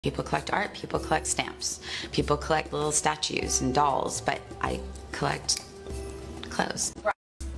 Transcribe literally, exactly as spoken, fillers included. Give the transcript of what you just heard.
People collect art, people collect stamps, people collect little statues and dolls, but I collect clothes.